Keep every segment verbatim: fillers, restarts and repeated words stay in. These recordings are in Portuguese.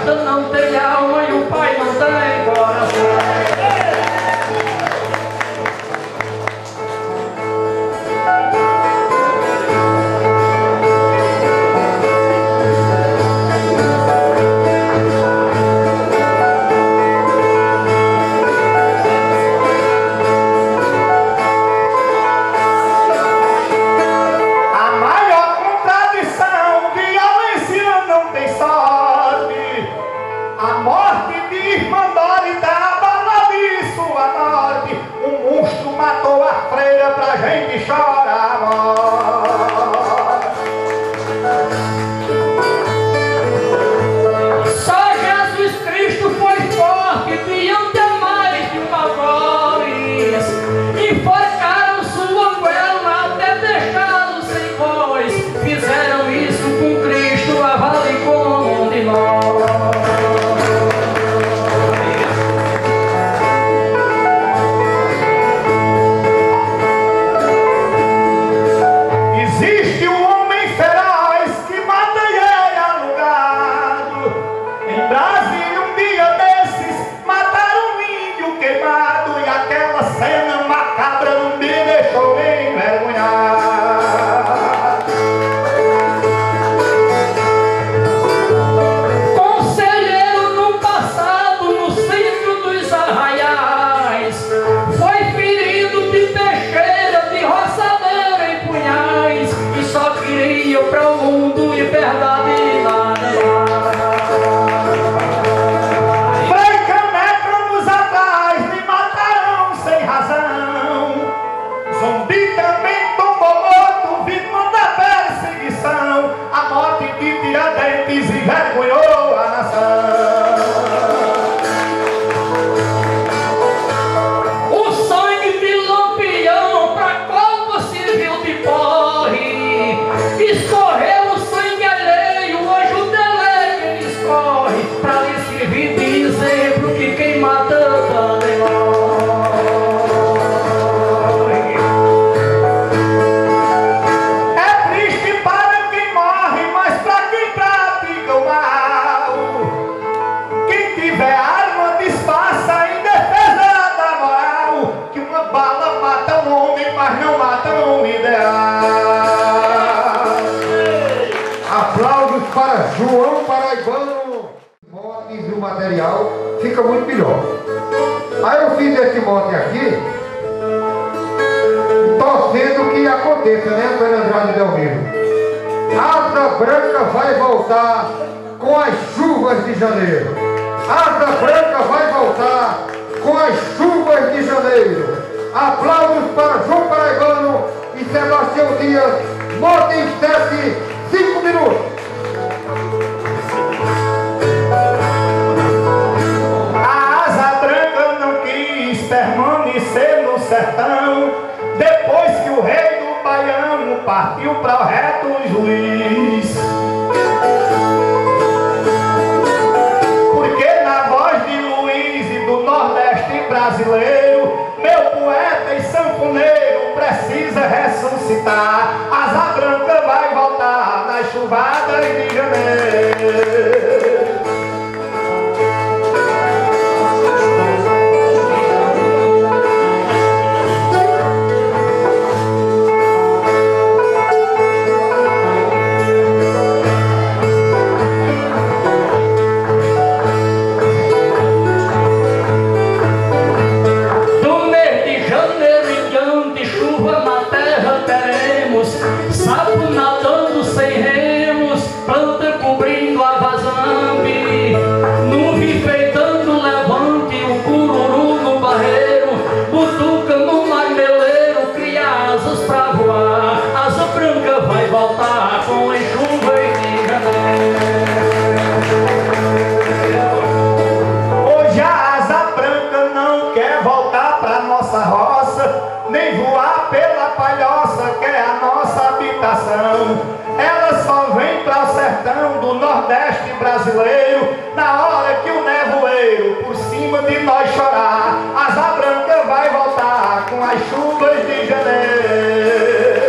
gosta não tem alma e o pai não tem coração. João Paraibano, motes e o material fica muito melhor. Aí eu fiz esse mote aqui, torcendo que aconteça, né, Antônio Andrade Delmiro? Asa Branca vai voltar com as chuvas de janeiro. Asa Branca vai voltar com as chuvas de janeiro. Aplausos para João Paraibano e Sebastião Dias, mote em sete, cinco minutos. Permanecer no sertão, depois que o rei do Baiano partiu para o reto juiz. Porque na voz de Luiz e do Nordeste brasileiro, meu poeta e sanfoneiro precisa ressuscitar. Asa Branca vai voltar nas chuvadas de janeiro. Ela só vem para o sertão do Nordeste brasileiro na hora que o nevoeiro por cima de nós chorar. Asa Branca vai voltar com as chuvas de janeiro.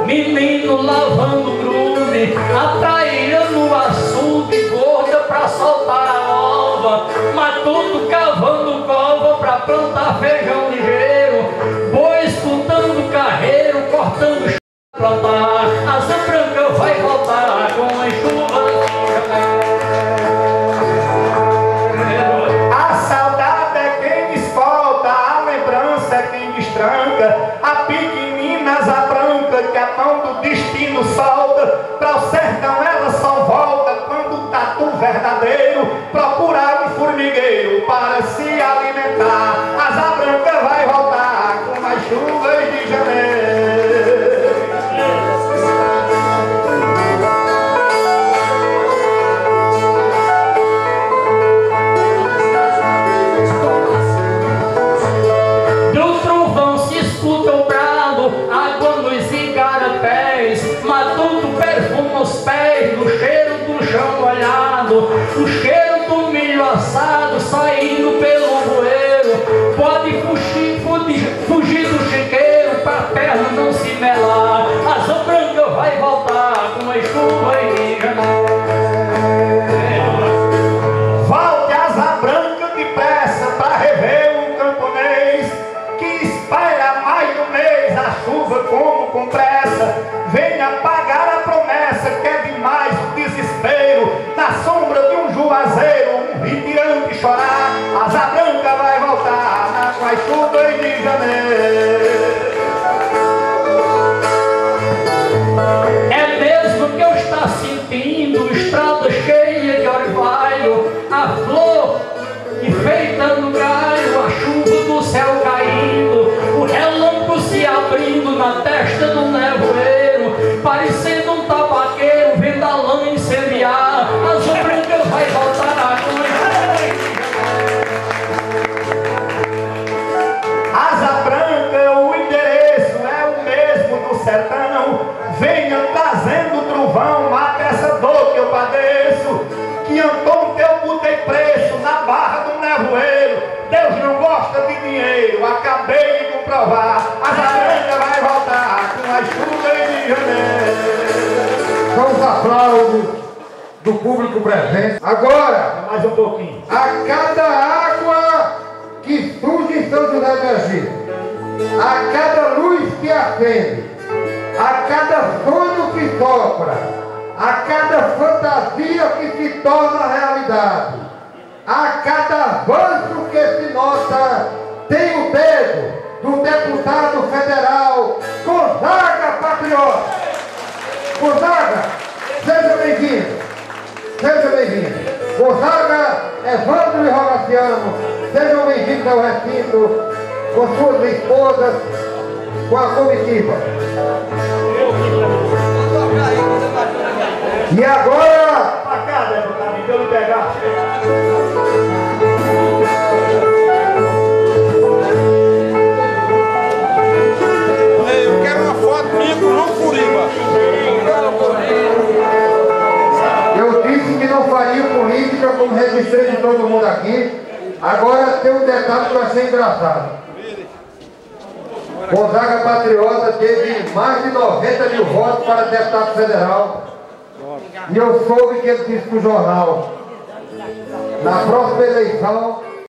menino lavando grude, a traíra no açude, gorda pra soltar a ova, matuto cavando cova pra plantar feijão ligeiro, boi escutando carreiro, cortando ch... plantar, asa branca vai voltar com as chuvas. A saudade é quem desfolta, a lembrança é quem destranca, a pequeninas a branca que a mão do destino solta, pra o sertão ela só volta quando o tatu verdadeiro procurar um formigueiro para se alimentar. Asa branca vai voltar com as chuvas de janeiro. Do trovão se escuta o brado, água nos igarapés, matuto perfuma os pés do cheiro do chão molhado, o cheiro do milho assado saindo pelo bueiro, pode fugir, fugir, fugir do chiqueiro pra perna não se melar, asa branca vai voltar com as chuvas de janeiro. Volte asa branca depressa pra rever um camponês que espera mais de um mês a chuva como com pressa. Venha pagar a promessa que é demais o desespero, na sombra de um juazeiro um retirante chorar. Asa branca vai voltar com as chuvas de janeiro. É mesmo que eu está sentindo estrada cheia de orvalho, a flor enfeitando o galho, a chuva do céu caindo, o relâmpago se abrindo na testa do nevoeiro, parecendo um tabaqueiro vendo a lã incendiar. Asa branca vai voltar com Asa branca, o endereço é o mesmo do sertão. Venha trazendo o trovão, mata essa dor que eu padeço, que Antônio teu botei preço na barra do nevoeiro. Deus não gosta de dinheiro, acabei de comprovar. Asa branca vai voltar com as chuvas de janeiro. São os aplausos do público presente. Agora, Mais um pouquinho. a cada água que surge em São José do Egito, a cada luz que acende, a cada sonho que sopra, a cada fantasia que se torna realidade, a cada avanço que se nota, tem o dedo do deputado federal Gonzaga Patriota. Gonzaga, seja bem-vindo. Seja bem-vindo. Gonzaga, Evandro e Rogaciano, sejam bem-vindos ao recinto com suas esposas, com a comitiva. E agora, Pra cá, deputado, então eu pegar. Eu quero uma foto minha com o João Furiba. eu disse que não faria política, como registrei de todo mundo aqui. Agora tem um detalhe que eu achei engraçado. Gonzaga Patriota teve mais de noventa mil votos para deputado federal. E eu soube que ele disse para o jornal: na próxima eleição